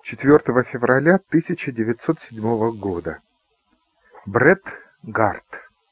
4 февраля 1907 года. Брэд Гарт.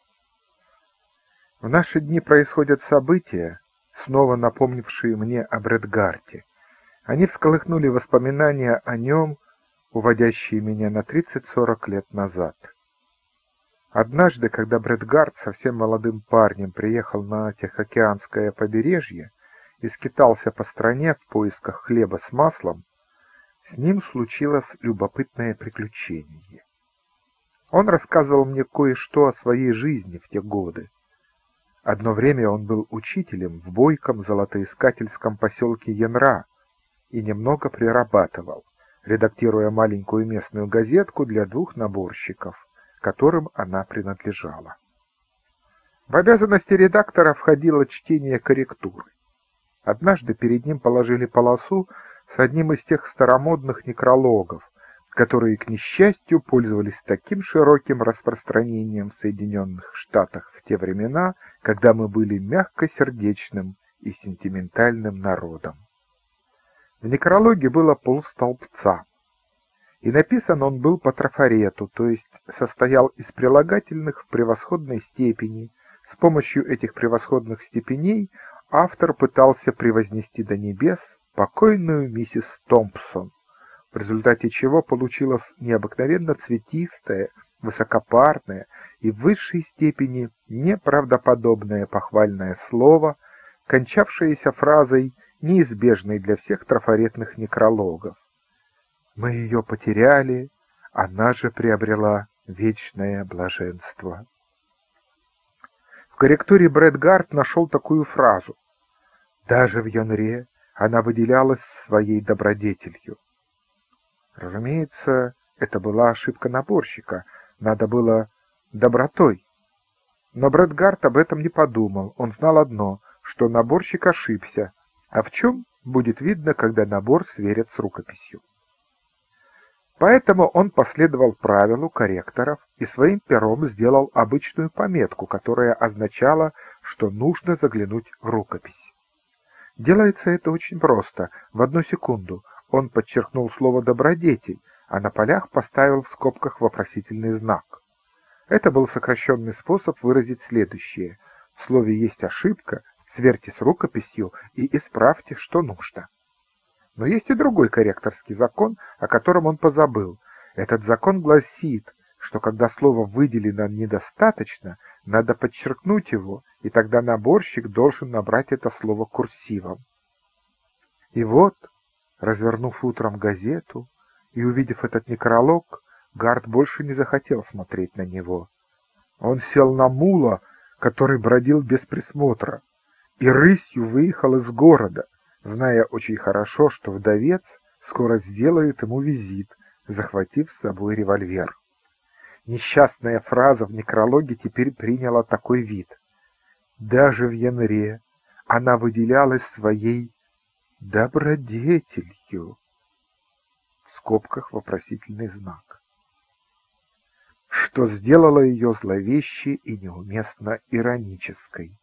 В наши дни происходят события, снова напомнившие мне о Брэд Гарте. Они всколыхнули воспоминания о нем, уводящие меня на 30-40 лет назад. Однажды, когда Брэд Гарт совсем молодым парнем приехал на Тихоокеанское побережье и скитался по стране в поисках хлеба с маслом, с ним случилось любопытное приключение. Он рассказывал мне кое-что о своей жизни в те годы. Одно время он был учителем в бойком золотоискательском поселке Янра и немного прирабатывал, редактируя маленькую местную газетку для 2 наборщиков, которым она принадлежала. В обязанности редактора входило чтение корректуры. Однажды перед ним положили полосу с одним из тех старомодных некрологов, которые, к несчастью, пользовались таким широким распространением в Соединенных Штатах в те времена, когда мы были мягкосердечным и сентиментальным народом. В некрологе было полстолбца, и написан он был по трафарету, то есть состоял из прилагательных в превосходной степени. С помощью этих превосходных степеней автор пытался превознести до небес покойную миссис Томпсон, в результате чего получилось необыкновенно цветистое, высокопарное и в высшей степени неправдоподобное похвальное слово, кончавшееся фразой, неизбежной для всех трафаретных некрологов. «Мы ее потеряли, она же приобрела вечное блаженство». В корректуре Брэд Гарт нашел такую фразу: «Даже в Янре она выделялась своей добродетелью». Разумеется, это была ошибка наборщика, надо было добротой. Но Брэд Гарт об этом не подумал, он знал одно, что наборщик ошибся, а в чем будет видно, когда набор сверят с рукописью. Поэтому он последовал правилу корректоров и своим пером сделал обычную пометку, которая означала, что нужно заглянуть в рукопись. Делается это очень просто, в 1 секунду. Он подчеркнул слово «добродетель», а на полях поставил в скобках вопросительный знак. Это был сокращенный способ выразить следующее: в слове есть ошибка, сверьте с рукописью и исправьте, что нужно. Но есть и другой корректорский закон, о котором он позабыл. Этот закон гласит, что когда слово выделено недостаточно, надо подчеркнуть его, и тогда наборщик должен набрать это слово курсивом. И вот, развернув утром газету и увидев этот некролог, Гарт больше не захотел смотреть на него. Он сел на мула, который бродил без присмотра, и рысью выехал из города, зная очень хорошо, что вдовец скоро сделает ему визит, захватив с собой револьвер. Несчастная фраза в некрологе теперь приняла такой вид: «Даже в Янре она выделялась своей добродетелью». В скобках вопросительный знак. Что сделало ее зловещей и неуместно иронической.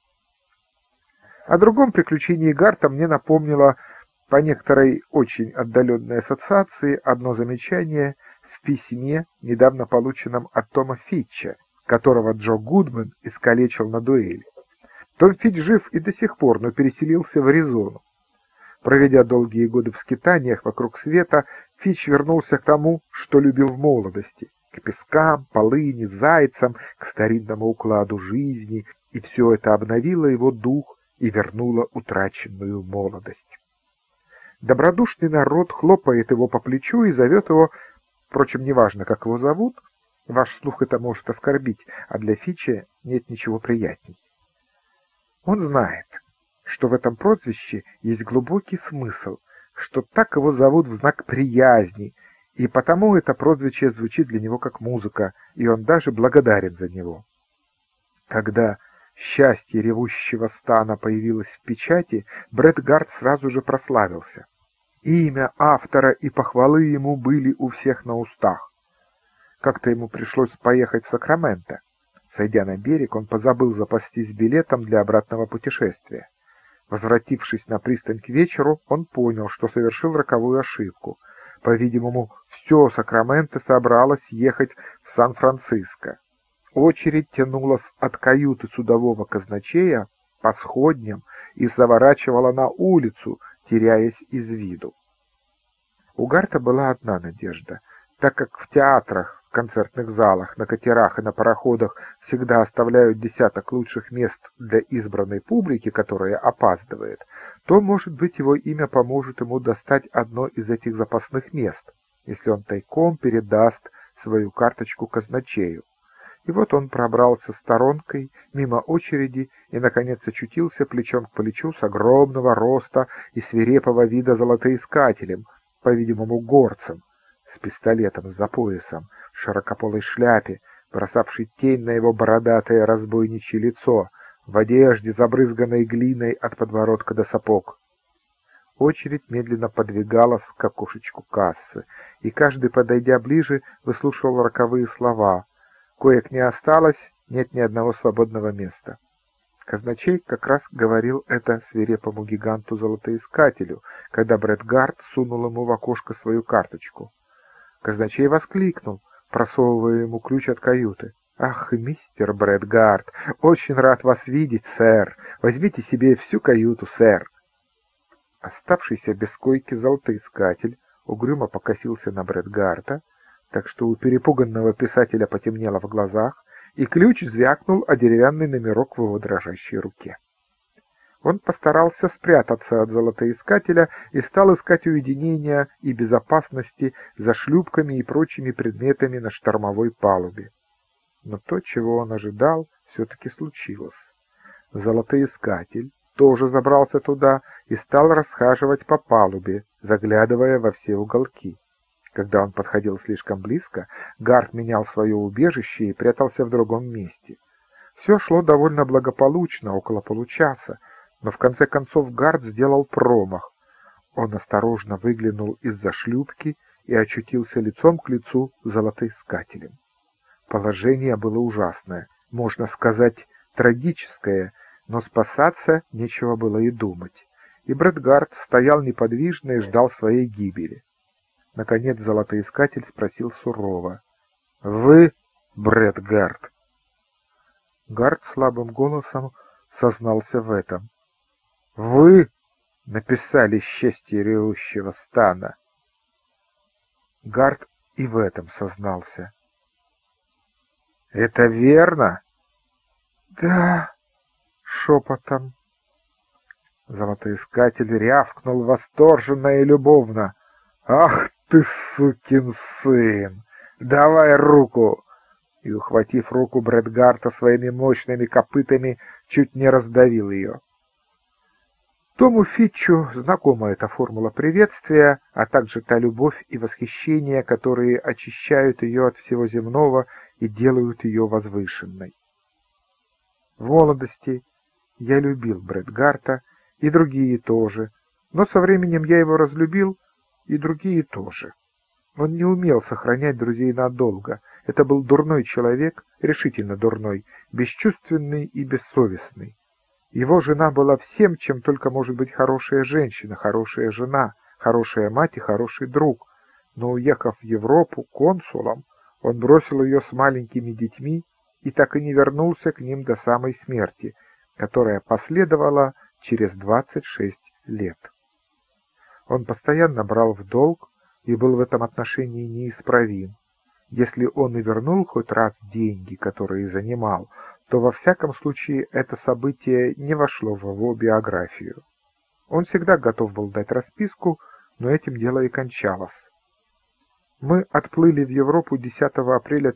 О другом приключении Гарта мне напомнило по некоторой очень отдаленной ассоциации одно замечание в письме, недавно полученном от Тома Фитча, которого Джо Гудман искалечил на дуэли. Том Фитч жив и до сих пор, но переселился в Аризону. Проведя долгие годы в скитаниях вокруг света, Фитч вернулся к тому, что любил в молодости, к пескам, полыни, зайцам, к старинному укладу жизни, и все это обновило его дух и вернуло утраченную молодость. Добродушный народ хлопает его по плечу и зовет его, впрочем, неважно, как его зовут, ваш слух это может оскорбить, а для Фитча нет ничего приятней. Он знает, что в этом прозвище есть глубокий смысл, что так его зовут в знак приязни, и потому это прозвище звучит для него как музыка, и он даже благодарен за него. Когда «Счастье ревущего стана» появилось в печати, Брэд Гарт сразу же прославился. Имя автора и похвалы ему были у всех на устах. Как-то ему пришлось поехать в Сакраменто. Сойдя на берег, он позабыл запастись билетом для обратного путешествия. Возвратившись на пристань к вечеру, он понял, что совершил роковую ошибку. По-видимому, все Сакраменто собралось ехать в Сан-Франциско. Очередь тянулась от каюты судового казначея по сходням и заворачивала на улицу, теряясь из виду. У Гарта была одна надежда. Так как в театрах, в концертных залах, на катерах и на пароходах всегда оставляют десяток лучших мест для избранной публики, которая опаздывает, то, может быть, его имя поможет ему достать одно из этих запасных мест, если он тайком передаст свою карточку казначею. И вот он пробрался сторонкой мимо очереди и, наконец, очутился плечом к плечу с огромного роста и свирепого вида золотоискателем, по-видимому, горцем, с пистолетом за поясом, в широкополой шляпе, бросавшей тень на его бородатое разбойничье лицо, в одежде, забрызганной глиной от подбородка до сапог. Очередь медленно подвигалась к окошечку кассы, и каждый, подойдя ближе, выслушивал роковые слова. Коек не осталось, нет ни одного свободного места. Казначей как раз говорил это свирепому гиганту-золотоискателю, когда Брэд Гарт сунул ему в окошко свою карточку. Казначей воскликнул, просовывая ему ключ от каюты. «Ах, мистер Брэд Гарт, очень рад вас видеть, сэр! Возьмите себе всю каюту, сэр!» Оставшийся без койки золотоискатель угрюмо покосился на Брэд Гарта, так что у перепуганного писателя потемнело в глазах, и ключ звякнул о деревянный номерок в его дрожащей руке. Он постарался спрятаться от золотоискателя и стал искать уединения и безопасности за шлюпками и прочими предметами на штормовой палубе. Но то, чего он ожидал, все-таки случилось. Золотоискатель тоже забрался туда и стал расхаживать по палубе, заглядывая во все уголки. Когда он подходил слишком близко, Гарт менял свое убежище и прятался в другом месте. Все шло довольно благополучно, около получаса, но в конце концов Гарт сделал промах. Он осторожно выглянул из-за шлюпки и очутился лицом к лицу с золотоискателем. Положение было ужасное, можно сказать, трагическое, но спасаться нечего было и думать. И Брэд Гарт стоял неподвижно и ждал своей гибели. Наконец золотоискатель спросил сурово: «Вы Брэд Гарт?» Гарт слабым голосом сознался в этом. «Вы написали «Счастье ревущего стана». Гарт и в этом сознался. «Это верно?» «Да», — шепотом. Золотоискатель рявкнул восторженно и любовно. «Ах ты, сукин сын! Давай руку!» И, ухватив руку Брэд Гарта своими мощными копытами, чуть не раздавил ее. Тому Фитчу знакома эта формула приветствия, а также та любовь и восхищение, которые очищают ее от всего земного и делают ее возвышенной. В молодости я любил Брэд Гарта, и другие тоже, но со временем я его разлюбил, и другие тоже. Он не умел сохранять друзей надолго. Это был дурной человек, решительно дурной, бесчувственный и бессовестный. Его жена была всем, чем только может быть хорошая женщина, хорошая жена, хорошая мать и хороший друг. Но, уехав в Европу консулом, он бросил ее с маленькими детьми и так и не вернулся к ним до самой смерти, которая последовала через 26 лет. Он постоянно брал в долг и был в этом отношении неисправим. Если он и вернул хоть раз деньги, которые занимал, то во всяком случае это событие не вошло в его биографию. Он всегда готов был дать расписку, но этим дело и кончалось. Мы отплыли в Европу 10 апреля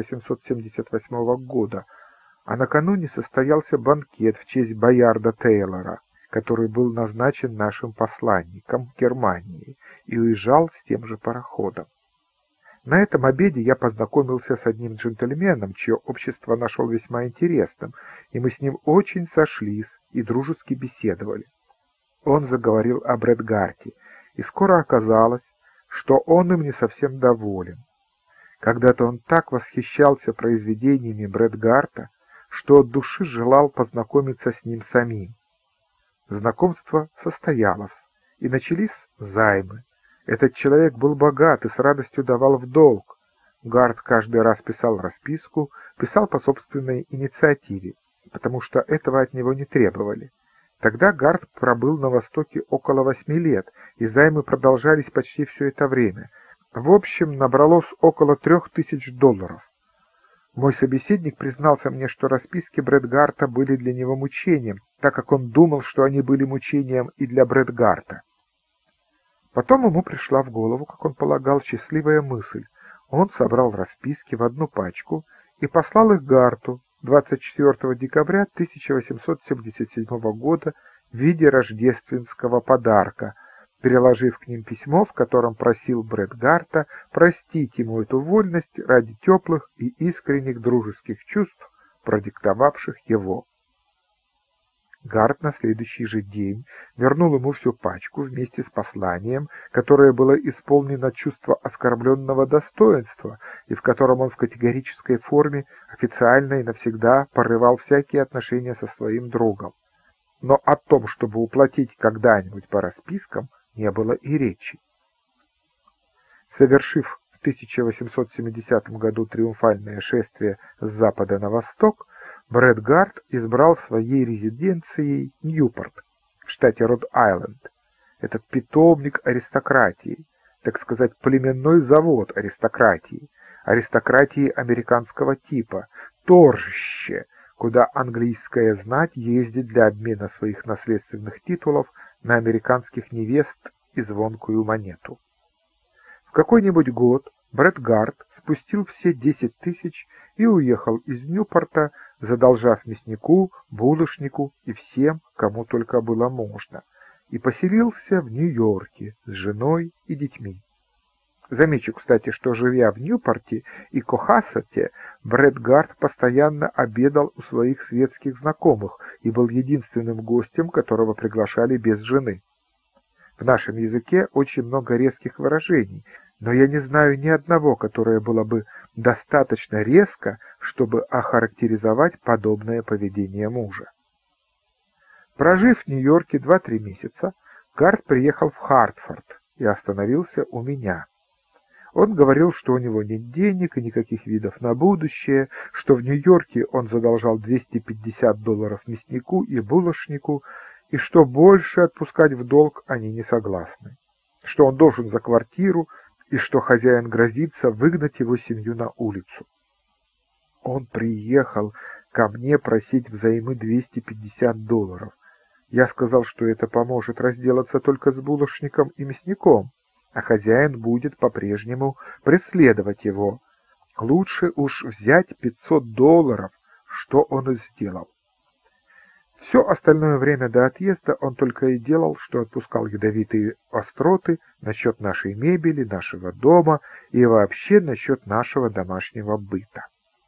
1878 года, а накануне состоялся банкет в честь Боярда Тейлора, который был назначен нашим посланником в Германии и уезжал с тем же пароходом. На этом обеде я познакомился с одним джентльменом, чье общество нашел весьма интересным, и мы с ним очень сошлись и дружески беседовали. Он заговорил о Брэд Гарте, и скоро оказалось, что он им не совсем доволен. Когда-то он так восхищался произведениями Брэд Гарта, что от души желал познакомиться с ним самим. Знакомство состоялось, и начались займы. Этот человек был богат и с радостью давал в долг. Гарт каждый раз писал расписку, писал по собственной инициативе, потому что этого от него не требовали. Тогда Гарт пробыл на Востоке около 8 лет, и займы продолжались почти все это время. В общем, набралось около $3000. Мой собеседник признался мне, что расписки Брэд Гарта были для него мучением, так как он думал, что они были мучением и для Брэд Гарта. Потом ему пришла в голову, как он полагал, счастливая мысль. Он собрал расписки в одну пачку и послал их Гарту 24 декабря 1877 года в виде рождественского подарка, переложив к ним письмо, в котором просил Брэд Гарта простить ему эту вольность ради теплых и искренних дружеских чувств, продиктовавших его. Гарт на следующий же день вернул ему всю пачку вместе с посланием, которое было исполнено чувства оскорбленного достоинства и в котором он в категорической форме официально и навсегда порывал всякие отношения со своим другом. Но о том, чтобы уплатить когда-нибудь по распискам, не было и речи. Совершив в 1870 году триумфальное шествие с запада на восток, Брэд Гарт избрал своей резиденцией Ньюпорт в штате Род-Айленд. Этот питомник аристократии, так сказать, племенной завод аристократии американского типа, торжище, куда английская знать ездит для обмена своих наследственных титулов на американских невест и звонкую монету. В какой-нибудь год Брэд Гарт спустил все 10 тысяч и уехал из Ньюпорта, задолжав мяснику, булочнику и всем, кому только было можно, и поселился в Нью-Йорке с женой и детьми. Замечу, кстати, что, живя в Ньюпорте и Кохасете, Брэд Гарт постоянно обедал у своих светских знакомых и был единственным гостем, которого приглашали без жены. В нашем языке очень много резких выражений, но я не знаю ни одного, которое было бы достаточно резко, чтобы охарактеризовать подобное поведение мужа. Прожив в Нью-Йорке 2-3 месяца, Гарт приехал в Хартфорд и остановился у меня. Он говорил, что у него нет денег и никаких видов на будущее, что в Нью-Йорке он задолжал $250 мяснику и булочнику, и что больше отпускать в долг они не согласны, что он должен за квартиру, и что хозяин грозится выгнать его семью на улицу. Он приехал ко мне просить взаймы $250. Я сказал, что это поможет разделаться только с булочником и мясником, а хозяин будет по-прежнему преследовать его. Лучше уж взять $500, что он и сделал. Все остальное время до отъезда он только и делал, что отпускал ядовитые остроты насчет нашей мебели, нашего дома и вообще насчет нашего домашнего быта.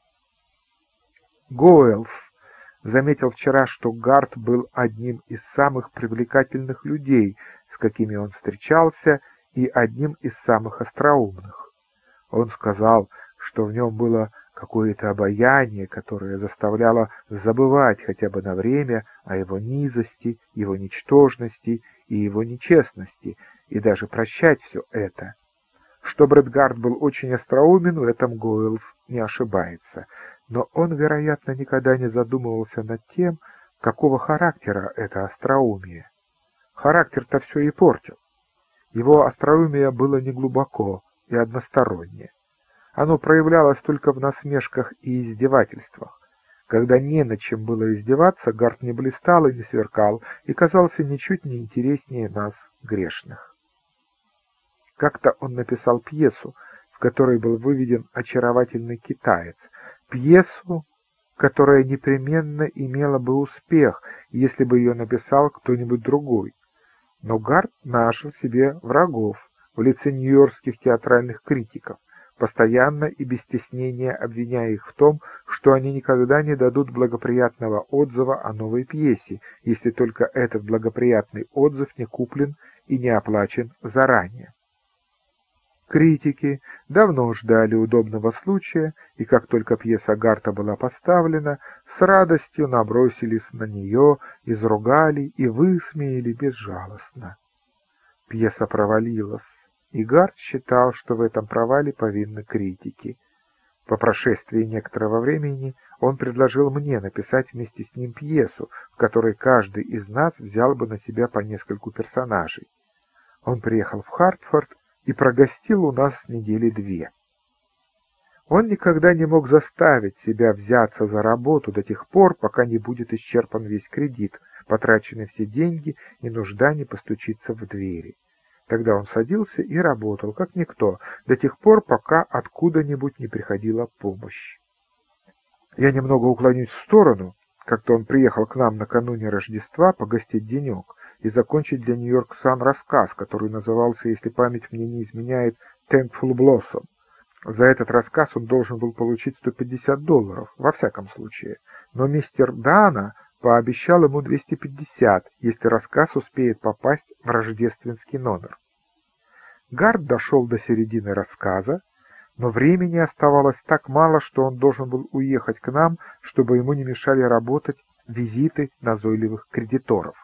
Гоэлс заметил вчера, что Гарт был одним из самых привлекательных людей, с какими он встречался, и одним из самых остроумных. Он сказал, что в нем было какое-то обаяние, которое заставляло забывать хотя бы на время о его низости, его ничтожности и его нечестности, и даже прощать все это. Что Брэд Гарт был очень остроумен, в этом Гоэлс не ошибается, но он, вероятно, никогда не задумывался над тем, какого характера это остроумие. Характер-то все и портил. Его остроумие было неглубоко и одностороннее. Оно проявлялось только в насмешках и издевательствах. Когда не над чем было издеваться, Гарт не блистал и не сверкал, и казался ничуть не интереснее нас, грешных. Как-то он написал пьесу, в которой был выведен очаровательный китаец, пьесу, которая непременно имела бы успех, если бы ее написал кто-нибудь другой. Но Гарт нашел себе врагов в лице нью-йоркских театральных критиков, постоянно и без стеснения обвиняя их в том, что они никогда не дадут благоприятного отзыва о новой пьесе, если только этот благоприятный отзыв не куплен и не оплачен заранее. Критики давно ждали удобного случая, и как только пьеса Гарта была поставлена, с радостью набросились на нее, изругали и высмеяли безжалостно. Пьеса провалилась, и Гарт считал, что в этом провале повинны критики. По прошествии некоторого времени он предложил мне написать вместе с ним пьесу, в которой каждый из нас взял бы на себя по нескольку персонажей. Он приехал в Хартфорд и прогостил у нас недели 2. Он никогда не мог заставить себя взяться за работу до тех пор, пока не будет исчерпан весь кредит, потрачены все деньги и нужда не постучится в двери. Тогда он садился и работал, как никто, до тех пор, пока откуда-нибудь не приходила помощь. Я немного уклонюсь в сторону. Как-то он приехал к нам накануне Рождества погостить денек и закончить для Нью-Йорк Сан рассказ, который назывался, если память мне не изменяет, «Thankful Blossom». За этот рассказ он должен был получить $150, во всяком случае, но мистер Дана пообещал ему 250, если рассказ успеет попасть в рождественский номер. Гарт дошел до середины рассказа, но времени оставалось так мало, что он должен был уехать к нам, чтобы ему не мешали работать визиты назойливых кредиторов.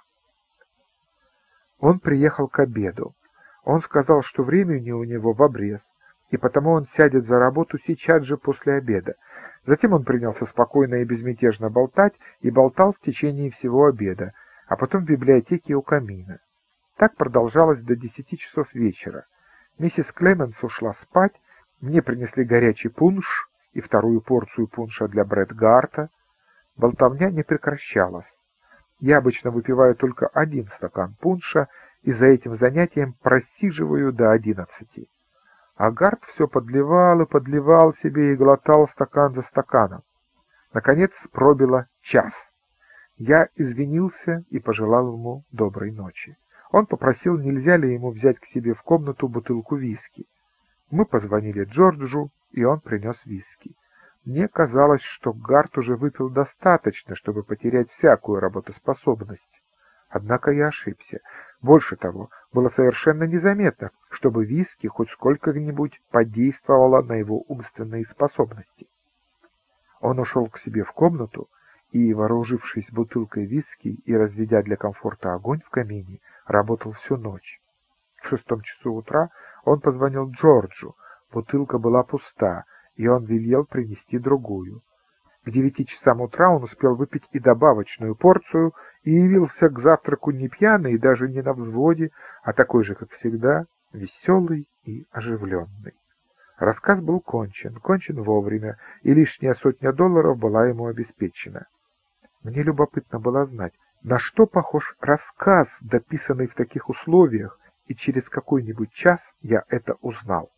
Он приехал к обеду. Он сказал, что времени у него в обрез, и потому он сядет за работу сейчас же после обеда. Затем он принялся спокойно и безмятежно болтать, и болтал в течение всего обеда, а потом в библиотеке у камина. Так продолжалось до 10 часов вечера. Миссис Клеменс ушла спать, мне принесли горячий пунш и вторую порцию пунша для Брэд Гарта. Болтовня не прекращалась. Я обычно выпиваю только 1 стакан пунша, и за этим занятием просиживаю до 11. А Гарт все подливал и подливал себе и глотал стакан за стаканом. Наконец пробило 1 час. Я извинился и пожелал ему доброй ночи. Он попросил, нельзя ли ему взять к себе в комнату бутылку виски. Мы позвонили Джорджу, и он принес виски. Мне казалось, что Гарт уже выпил достаточно, чтобы потерять всякую работоспособность. Однако я ошибся. Больше того, было совершенно незаметно, чтобы виски хоть сколько-нибудь подействовало на его умственные способности. Он ушел к себе в комнату и, вооружившись бутылкой виски и разведя для комфорта огонь в камине, работал всю ночь. В 6 часу утра он позвонил Джорджу. Бутылка была пуста, и он велел принести другую. К 9 часам утра он успел выпить и добавочную порцию и явился к завтраку не пьяный и даже не на взводе, а такой же, как всегда, веселый и оживленный. Рассказ был кончен вовремя, и лишняя $100 была ему обеспечена. Мне любопытно было знать, на что похож рассказ, дописанный в таких условиях, и через какой-нибудь час я это узнал.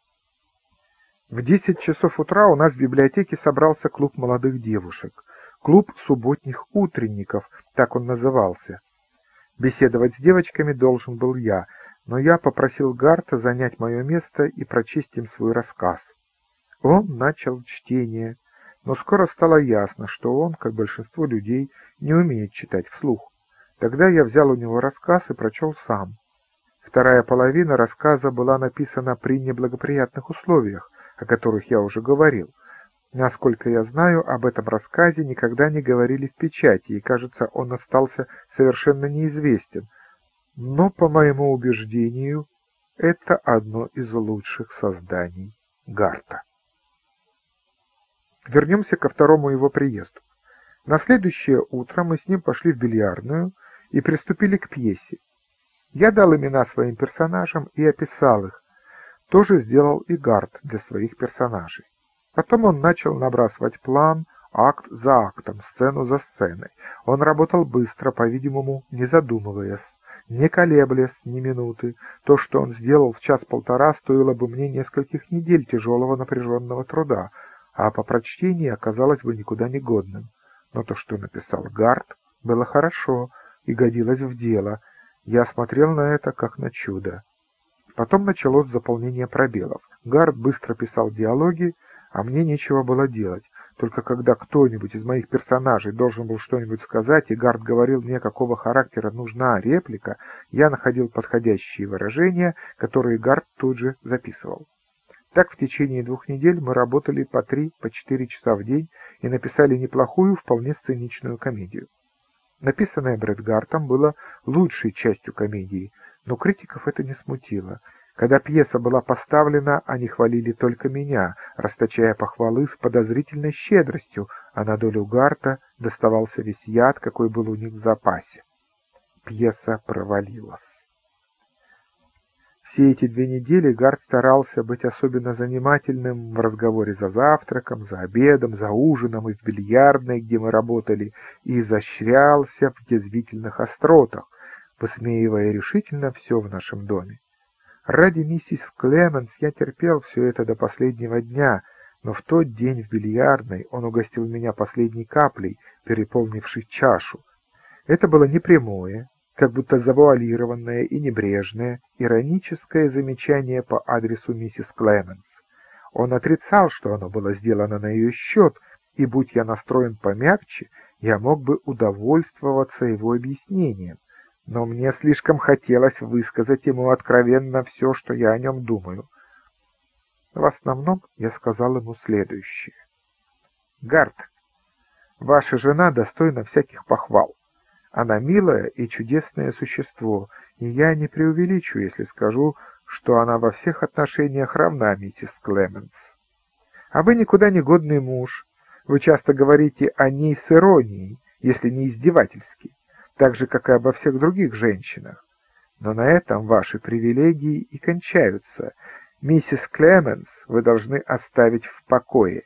В 10 часов утра у нас в библиотеке собрался клуб молодых девушек. Клуб субботних утренников, так он назывался. Беседовать с девочками должен был я, но я попросил Гарта занять мое место и прочесть им свой рассказ. Он начал чтение, но скоро стало ясно, что он, как большинство людей, не умеет читать вслух. Тогда я взял у него рассказ и прочел сам. Вторая половина рассказа была написана при неблагоприятных условиях, о которых я уже говорил. Насколько я знаю, об этом рассказе никогда не говорили в печати, и, кажется, он остался совершенно неизвестен. Но, по моему убеждению, это одно из лучших созданий Гарта. Вернемся ко второму его приезду. На следующее утро мы с ним пошли в бильярдную и приступили к пьесе. Я дал имена своим персонажам и описал их. То же сделал и Гарт для своих персонажей. Потом он начал набрасывать план, акт за актом, сцену за сценой. Он работал быстро, по-видимому, не задумываясь, не колеблясь ни минуты. То, что он сделал в 1–1,5 стоило бы мне нескольких недель тяжелого напряженного труда, а по прочтении оказалось бы никуда не годным. Но то, что написал Гарт, было хорошо и годилось в дело. Я смотрел на это как на чудо. Потом началось заполнение пробелов. Гарт быстро писал диалоги, а мне нечего было делать. Только когда кто-нибудь из моих персонажей должен был что-нибудь сказать, и Гарт говорил мне, какого характера нужна реплика, я находил подходящие выражения, которые Гарт тут же записывал. Так в течение 2 недель мы работали по 3–4 часа в день и написали неплохую, вполне сценичную комедию. Написанное Брэд Гартом было лучшей частью комедии, но критиков это не смутило. Когда пьеса была поставлена, они хвалили только меня, расточая похвалы с подозрительной щедростью, а на долю Гарта доставался весь яд, какой был у них в запасе. Пьеса провалилась. Все эти 2 недели Гарт старался быть особенно занимательным в разговоре за завтраком, за обедом, за ужином и в бильярдной, где мы работали, и изощрялся в язвительных остротах, высмеивая решительно все в нашем доме. Ради миссис Клеменс я терпел все это до последнего дня, но в тот день в бильярдной он угостил меня последней каплей, переполнившей чашу. Это было непрямое, как будто завуалированное и небрежное, ироническое замечание по адресу миссис Клеменс. Он отрицал, что оно было сделано на ее счет, и, будь я настроен помягче, я мог бы удовольствоваться его объяснением. Но мне слишком хотелось высказать ему откровенно все, что я о нем думаю. В основном я сказал ему следующее. «Гарт, ваша жена достойна всяких похвал. Она милое и чудесное существо, и я не преувеличу, если скажу, что она во всех отношениях равна миссис Клеменс. А вы никуда не годный муж. Вы часто говорите о ней с иронией, если не издевательски, так же, как и обо всех других женщинах. Но на этом ваши привилегии и кончаются. Миссис Клеменс вы должны оставить в покое.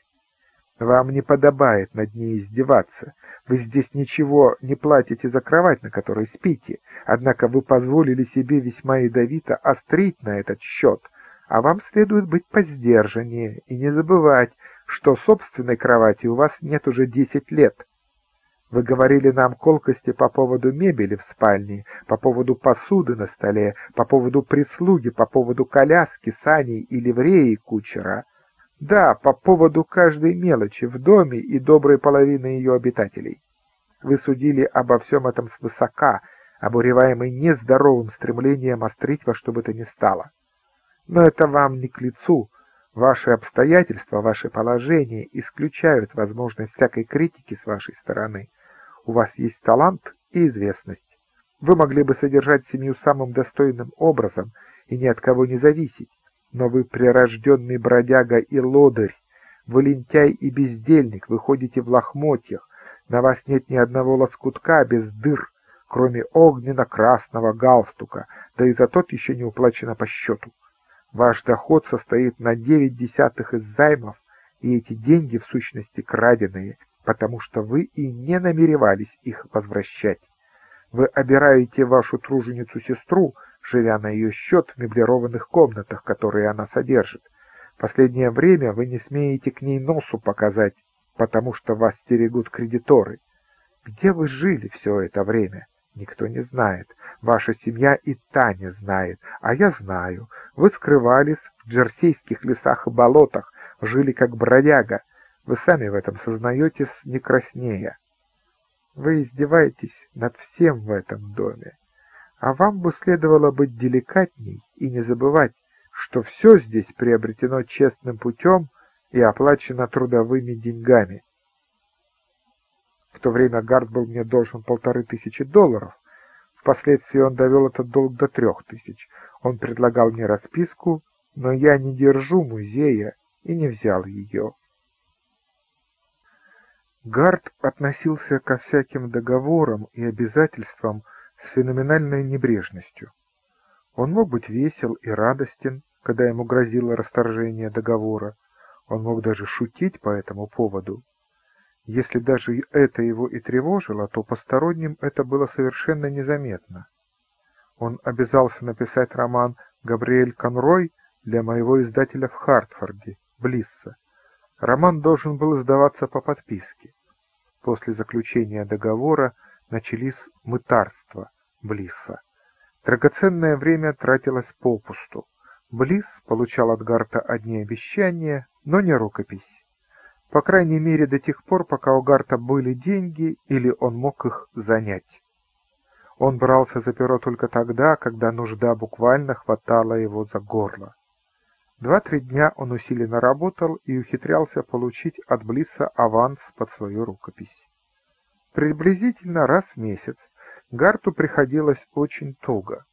Вам не подобает над ней издеваться. Вы здесь ничего не платите за кровать, на которой спите, однако вы позволили себе весьма ядовито острить на этот счет, а вам следует быть посдержаннее и не забывать, что собственной кровати у вас нет уже 10 лет. Вы говорили нам колкости по поводу мебели в спальне, по поводу посуды на столе, по поводу прислуги, по поводу коляски, саней и ливреи кучера. Да, по поводу каждой мелочи в доме и доброй половины ее обитателей. Вы судили обо всем этом свысока, обуреваемый нездоровым стремлением острить во что бы то ни стало. Но это вам не к лицу. Ваши обстоятельства, ваше положение исключают возможность всякой критики с вашей стороны. У вас есть талант и известность. Вы могли бы содержать семью самым достойным образом и ни от кого не зависеть. Но вы прирожденный бродяга и лодырь, вы лентяй и бездельник, вы ходите в лохмотьях, на вас нет ни одного лоскутка без дыр, кроме огненно-красного галстука, да и за тот еще не уплачено по счету. Ваш доход состоит на 0,9 из займов, и эти деньги в сущности краденые, потому что вы и не намеревались их возвращать. Вы обираете вашу труженицу-сестру, живя на ее счет в меблированных комнатах, которые она содержит. Последнее время вы не смеете к ней носу показать, потому что вас стерегут кредиторы. Где вы жили все это время? Никто не знает. Ваша семья и та не знает, а я знаю. Вы скрывались в джерсейских лесах и болотах, жили как бродяга. Вы сами в этом сознаетесь, не краснея. Вы издеваетесь над всем в этом доме. А вам бы следовало быть деликатней и не забывать, что все здесь приобретено честным путем и оплачено трудовыми деньгами. В то время Гарт был мне должен $1500. Впоследствии он довел этот долг до 3000. Он предлагал мне расписку, но я не держу музея и не взял ее. Гарт относился ко всяким договорам и обязательствам с феноменальной небрежностью. Он мог быть весел и радостен, когда ему грозило расторжение договора. Он мог даже шутить по этому поводу. Если даже это его и тревожило, то посторонним это было совершенно незаметно. Он обязался написать роман «Габриэль Конрой» для моего издателя в Хартфорде, Блисса. Роман должен был издаваться по подписке. После заключения договора начались мытарства Блисса. Драгоценное время тратилось попусту. Блисс получал от Гарта одни обещания, но не рукопись. По крайней мере, до тех пор, пока у Гарта были деньги или он мог их занять. Он брался за перо только тогда, когда нужда буквально хватала его за горло. 2-3 дня он усиленно работал и ухитрялся получить от Блисса аванс под свою рукопись. Приблизительно раз в месяц Гарту приходилось очень туго.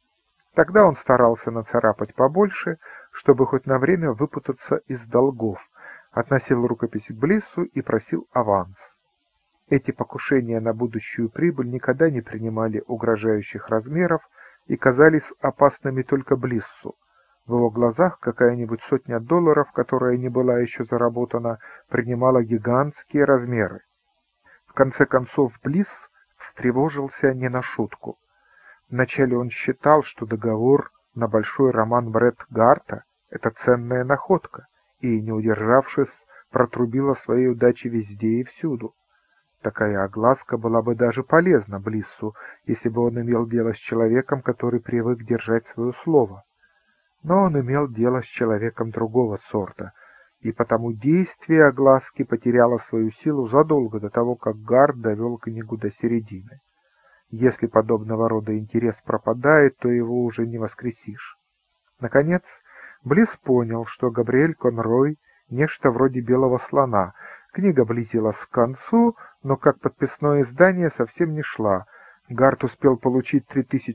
Тогда он старался нацарапать побольше, чтобы хоть на время выпутаться из долгов, относил рукопись к Блиссу и просил аванс. Эти покушения на будущую прибыль никогда не принимали угрожающих размеров и казались опасными только Блиссу. В его глазах какая-нибудь сотня долларов, которая не была еще заработана, принимала гигантские размеры. В конце концов Блисс встревожился не на шутку. Вначале он считал, что договор на большой роман Бретт Гарта — это ценная находка, и, не удержавшись, протрубил о своей удаче везде и всюду. Такая огласка была бы даже полезна Блиссу, если бы он имел дело с человеком, который привык держать свое слово. Но он имел дело с человеком другого сорта, и потому действие огласки потеряло свою силу задолго до того, как Гарт довел книгу до середины. Если подобного рода интерес пропадает, то его уже не воскресишь. Наконец, Блисс понял, что Габриэль Конрой — нечто вроде белого слона. Книга близилась к концу, но как подписное издание совсем не шла. Гарт успел получить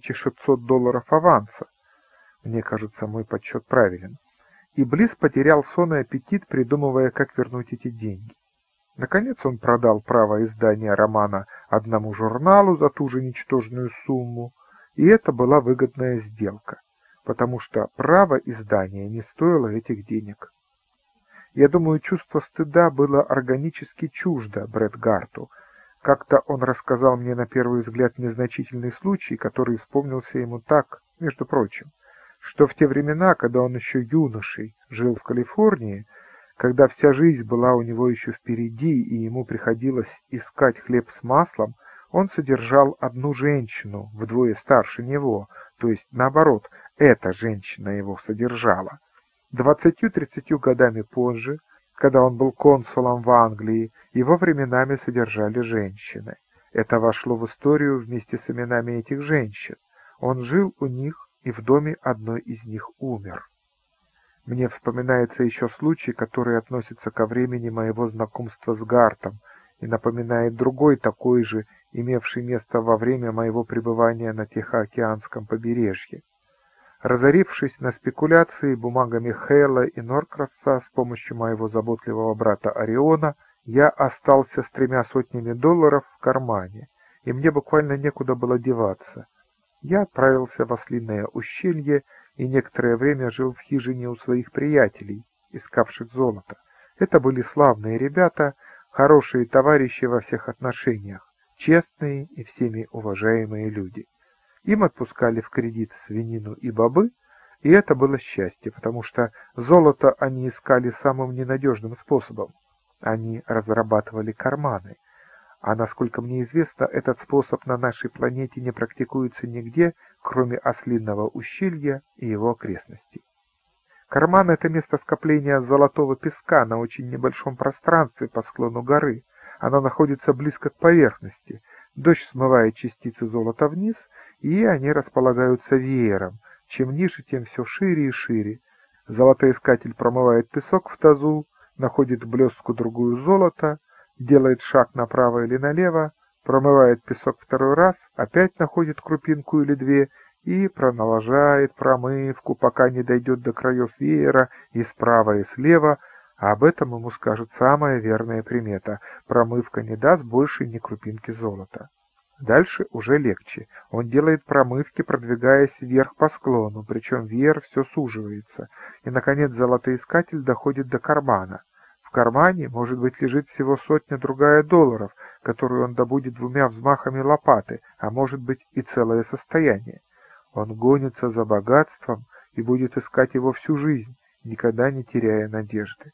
$3600 аванса. Мне кажется, мой подсчет правилен. И Блисс потерял сон и аппетит, придумывая, как вернуть эти деньги. Наконец он продал право издания романа одному журналу за ту же ничтожную сумму, и это была выгодная сделка, потому что право издания не стоило этих денег. Я думаю, чувство стыда было органически чуждо Бретт Гарту. Как-то он рассказал мне на первый взгляд незначительный случай, который вспомнился ему так, между прочим, что в те времена, когда он еще юношей жил в Калифорнии, когда вся жизнь была у него еще впереди и ему приходилось искать хлеб с маслом, он содержал одну женщину, вдвое старше него, то есть, наоборот, эта женщина его содержала. 20-30 годами позже, когда он был консулом в Англии, его временами содержали женщины. Это вошло в историю вместе с именами этих женщин. Он жил у них, и в доме одной из них умер. Мне вспоминается еще случай, который относится ко времени моего знакомства с Гартом и напоминает другой такой же, имевший место во время моего пребывания на Тихоокеанском побережье. Разорившись на спекуляции бумагами Хейла и Норкрасса с помощью моего заботливого брата Ориона, я остался с $300 в кармане, и мне буквально некуда было деваться. Я отправился в Ослиное ущелье и некоторое время жил в хижине у своих приятелей, искавших золото. Это были славные ребята, хорошие товарищи во всех отношениях, честные и всеми уважаемые люди. Им отпускали в кредит свинину и бобы, и это было счастье, потому что золото они искали самым ненадежным способом. Они разрабатывали карманы. А насколько мне известно, этот способ на нашей планете не практикуется нигде, кроме Ослиного ущелья и его окрестностей. Карман — это место скопления золотого песка на очень небольшом пространстве по склону горы. Оно находится близко к поверхности. Дождь смывает частицы золота вниз, и они располагаются веером. Чем ниже, тем все шире и шире. Золотоискатель промывает песок в тазу, находит блестку другую золота, делает шаг направо или налево, промывает песок второй раз, опять находит крупинку или две и продолжает промывку, пока не дойдет до краев веера и справа и слева, а об этом ему скажет самая верная примета — промывка не даст больше ни крупинки золота. Дальше уже легче. Он делает промывки, продвигаясь вверх по склону, причем веер все суживается, и, наконец, золотоискатель доходит до кармана. В кармане, может быть, лежит всего сотня-другая долларов, которую он добудет 2 взмахами лопаты, а может быть и целое состояние. Он гонится за богатством и будет искать его всю жизнь, никогда не теряя надежды.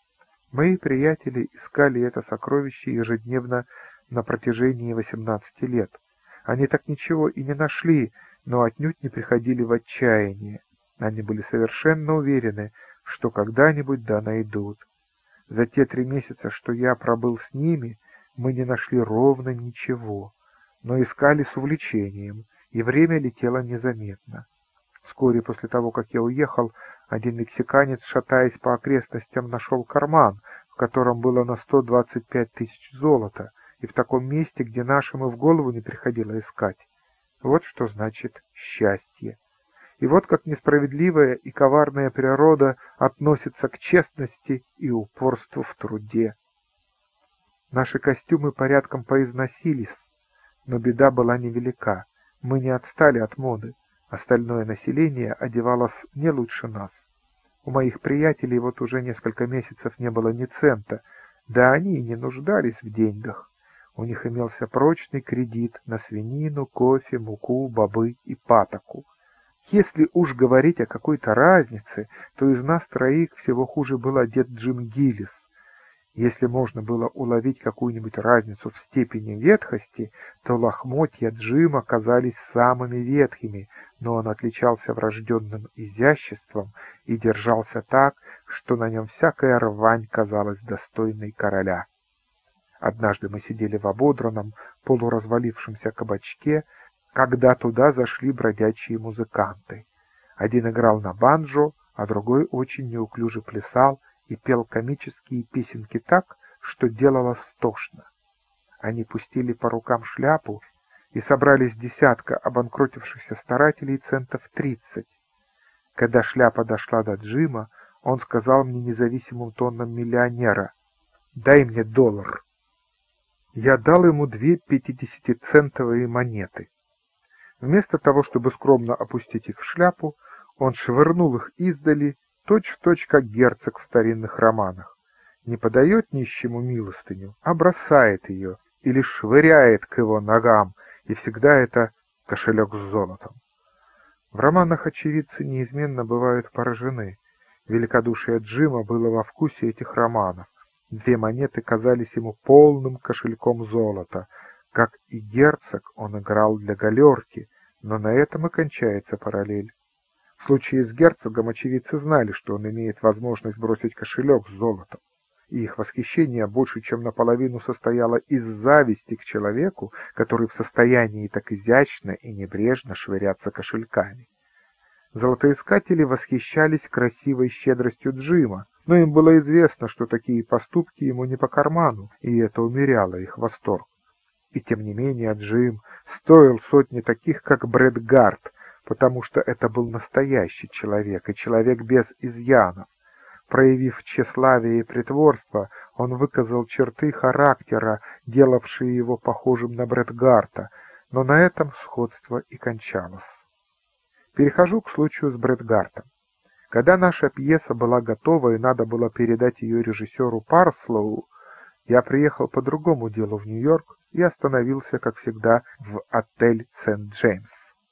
Мои приятели искали это сокровище ежедневно на протяжении 18 лет. Они так ничего и не нашли, но отнюдь не приходили в отчаяние. Они были совершенно уверены, что когда-нибудь да найдут. За те 3 месяца, что я пробыл с ними, мы не нашли ровно ничего, но искали с увлечением, и время летело незаметно. Вскоре после того, как я уехал, один мексиканец, шатаясь по окрестностям, нашел карман, в котором было на 125 тысяч золота, и в таком месте, где нашим и в голову не приходило искать. Вот что значит счастье. И вот как несправедливая и коварная природа относится к честности и упорству в труде. Наши костюмы порядком поизносились, но беда была невелика. Мы не отстали от моды. Остальное население одевалось не лучше нас. У моих приятелей вот уже несколько месяцев не было ни цента, да они и не нуждались в деньгах. У них имелся прочный кредит на свинину, кофе, муку, бобы и патоку. Если уж говорить о какой-то разнице, то из нас троих всего хуже был одет Джим Гиллис. Если можно было уловить какую-нибудь разницу в степени ветхости, то лохмотья Джима казались самыми ветхими, но он отличался врожденным изяществом и держался так, что на нем всякая рвань казалась достойной короля. Однажды мы сидели в ободранном, полуразвалившемся кабачке, когда туда зашли бродячие музыканты. Один играл на банджо, а другой очень неуклюже плясал и пел комические песенки так, что делалось тошно. Они пустили по рукам шляпу, и собрались десятка обанкротившихся старателей центов 30. Когда шляпа дошла до Джима, он сказал мне независимым тоном миллионера: «Дай мне $1». Я дал ему 2 50-центовые монеты. Вместо того, чтобы скромно опустить их в шляпу, он швырнул их издали, точь-в-точь, как герцог в старинных романах. Не подает нищему милостыню, а бросает ее или швыряет к его ногам, и всегда это кошелек с золотом. В романах очевидцы неизменно бывают поражены. Великодушие Джима было во вкусе этих романов. 2 монеты казались ему полным кошельком золота. Как и герцог, он играл для галерки, но на этом и кончается параллель. В случае с герцогом очевидцы знали, что он имеет возможность бросить кошелек с золотом, и их восхищение больше чем наполовину состояло из зависти к человеку, который в состоянии так изящно и небрежно швыряться кошельками. Золотоискатели восхищались красивой щедростью Джима, но им было известно, что такие поступки ему не по карману, и это умеряло их восторг. И тем не менее Джим стоил сотни таких, как Брэд Гарт, потому что это был настоящий человек и человек без изъянов. Проявив тщеславие и притворство, он выказал черты характера, делавшие его похожим на Брэд Гарта, но на этом сходство и кончалось. Перехожу к случаю с Брэд Гартом. Когда наша пьеса была готова и надо было передать ее режиссеру Парслоу, я приехал по другому делу в Нью-Йорк и остановился, как всегда, в отель Сент-Джеймс.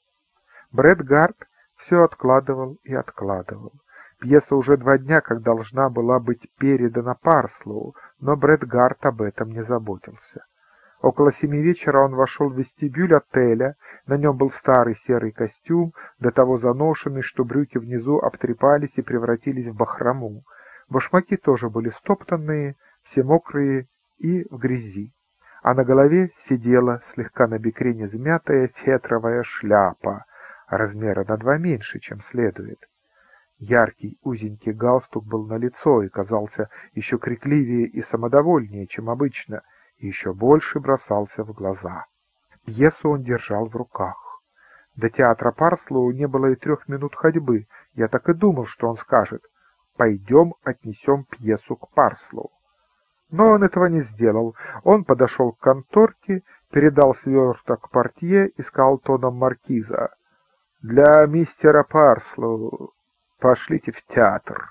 Брэд Гарт все откладывал и откладывал. Пьеса уже 2 дня как должна была быть передана Парслоу, но Брэд Гарт об этом не заботился. Около 7 вечера он вошел в вестибюль отеля, на нем был старый серый костюм, до того заношенный, что брюки внизу обтрепались и превратились в бахрому. Башмаки тоже были стоптанные, все мокрые и в грязи. А на голове сидела, слегка на бекрень измятая, фетровая шляпа, размера на 2 меньше, чем следует. Яркий узенький галстук был налицо и казался еще крикливее и самодовольнее, чем обычно, и еще больше бросался в глаза. Пьесу он держал в руках. До театра Парслоу не было и 3 минут ходьбы. Я так и думал, что он скажет: «Пойдем отнесем пьесу к Парслоу». Но он этого не сделал. Он подошел к конторке, передал сверток портье и сказал тоном маркиза: «Для мистера Парслоу. Пошлите в театр».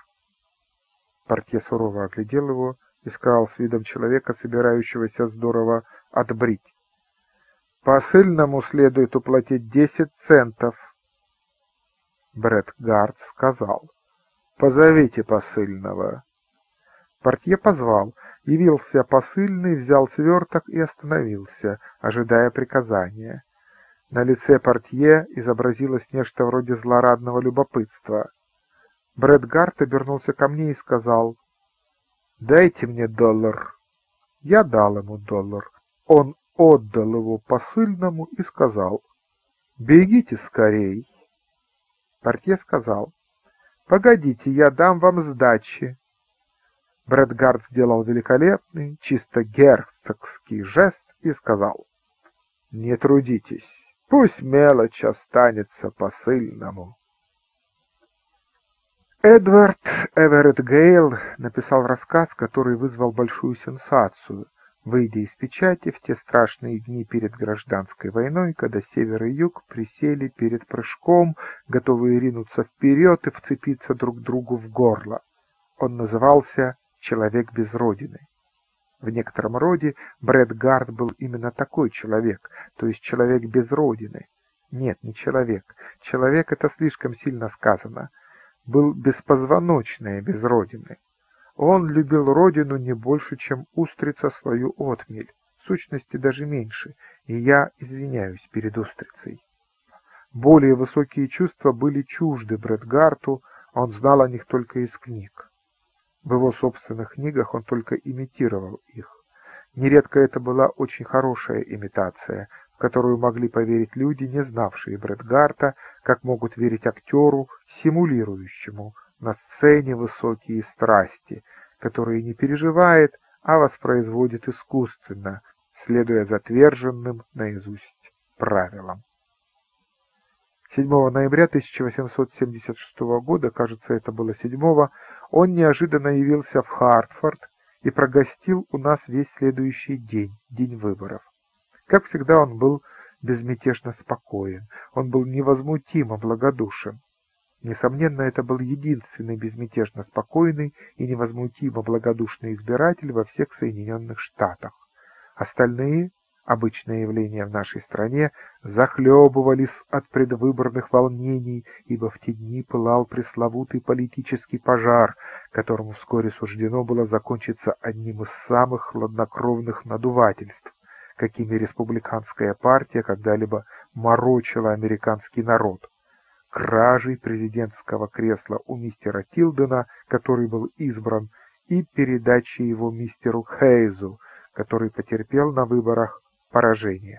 Портье сурово оглядел его и сказал с видом человека, собирающегося здорово отбрить: «Посыльному следует уплатить 10 центов». Брэд Гарт сказал: «Позовите посыльного». Портье позвал. Явился посыльный, взял сверток и остановился, ожидая приказания. На лице портье изобразилось нечто вроде злорадного любопытства. Брэд Гарт обернулся ко мне и сказал: «Дайте мне $1». Я дал ему $1. Он отдал его посыльному и сказал: «Бегите скорей». Портье сказал: «Погодите, я дам вам сдачи». Брэд Гарт сделал великолепный, чисто герцогский жест и сказал: «Не трудитесь, пусть мелочь останется посыльному». Эдвард Эверетт Гейл написал рассказ, который вызвал большую сенсацию, выйдя из печати в те страшные дни перед гражданской войной, когда север и юг присели перед прыжком, готовые ринуться вперед и вцепиться друг другу в горло. Он назывался «Человек без родины». В некотором роде Брэд Гарт был именно такой человек, то есть человек без родины. Нет, не человек. Человек — это слишком сильно сказано. Был беспозвоночное без родины. Он любил родину не больше, чем устрица свою отмель, в сущности даже меньше, и я извиняюсь перед устрицей. Более высокие чувства были чужды Брэд Гарту, он знал о них только из книг. В его собственных книгах он только имитировал их. Нередко это была очень хорошая имитация, в которую могли поверить люди, не знавшие Брэд Гарта, как могут верить актеру, симулирующему на сцене высокие страсти, которые не переживает, а воспроизводит искусственно, следуя затверженным наизусть правилам. 7 ноября 1876 года, кажется, это было 7-го, он неожиданно явился в Хартфорд и прогостил у нас весь следующий день, день выборов. Как всегда, он был безмятежно спокоен, он был невозмутимо благодушен. Несомненно, это был единственный безмятежно спокойный и невозмутимо благодушный избиратель во всех Соединенных Штатах. Остальные, обычное явление в нашей стране, захлебывались от предвыборных волнений, ибо в те дни пылал пресловутый политический пожар, которому вскоре суждено было закончиться одним из самых хладнокровных надувательств, какими республиканская партия когда-либо морочила американский народ. Кражей президентского кресла у мистера Тилдена, который был избран, и передачей его мистеру Хейзу, который потерпел на выборах поражение.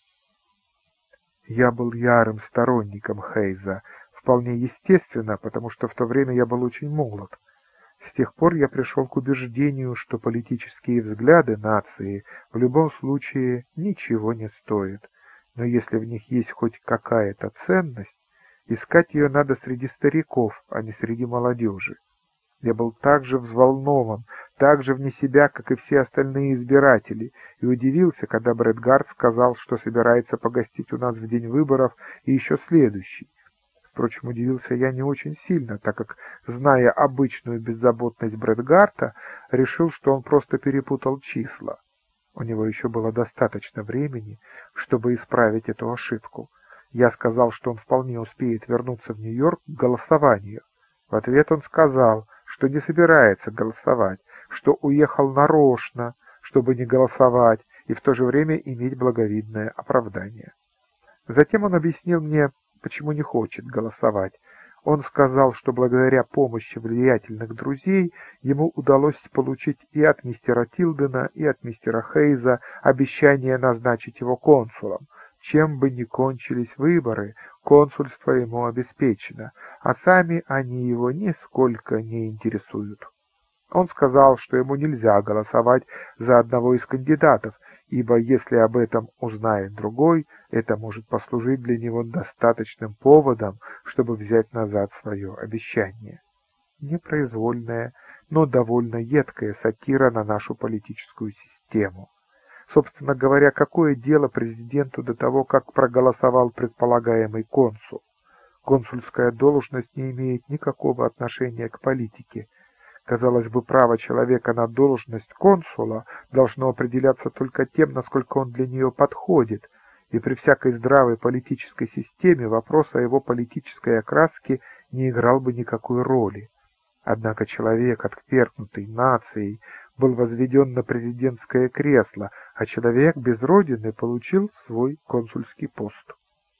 Я был ярым сторонником Хейза, вполне естественно, потому что в то время я был очень молод. С тех пор я пришел к убеждению, что политические взгляды нации в любом случае ничего не стоят, но если в них есть хоть какая-то ценность, искать ее надо среди стариков, а не среди молодежи. Я был так же взволнован, так же вне себя, как и все остальные избиратели, и удивился, когда Брэд Гарт сказал, что собирается погостить у нас в день выборов и еще следующий. Впрочем, удивился я не очень сильно, так как, зная обычную беззаботность Брэд Гарта, решил, что он просто перепутал числа. У него еще было достаточно времени, чтобы исправить эту ошибку. Я сказал, что он вполне успеет вернуться в Нью-Йорк к голосованию. В ответ он сказал, что не собирается голосовать, что уехал нарочно, чтобы не голосовать, и в то же время иметь благовидное оправдание. Затем он объяснил мне, почему не хочет голосовать. Он сказал, что благодаря помощи влиятельных друзей ему удалось получить и от мистера Тилдена, и от мистера Хейза обещание назначить его консулом. Чем бы ни кончились выборы, консульство ему обеспечено, а сами они его нисколько не интересуют. Он сказал, что ему нельзя голосовать за одного из кандидатов, ибо если об этом узнает другой, это может послужить для него достаточным поводом, чтобы взять назад свое обещание. Непроизвольная, но довольно едкая сатира на нашу политическую систему. Собственно говоря, какое дело президенту до того, как проголосовал предполагаемый консул? Консульская должность не имеет никакого отношения к политике. Казалось бы, право человека на должность консула должно определяться только тем, насколько он для нее подходит, и при всякой здравой политической системе вопрос о его политической окраске не играл бы никакой роли. Однако человек, отвергнутый нацией, был возведен на президентское кресло, а человек без родины получил свой консульский пост.